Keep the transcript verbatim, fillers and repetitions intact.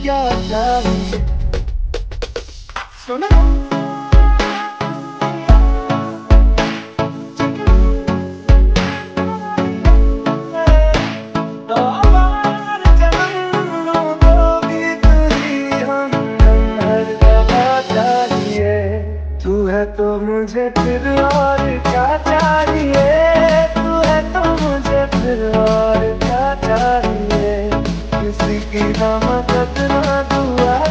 क्या चाहिए सुना। तू है तो मुझे फिर और क्या चाहिए, तू है तो मुझे फिर और क्या चाहिए। किसी की ना मदद ना दुआ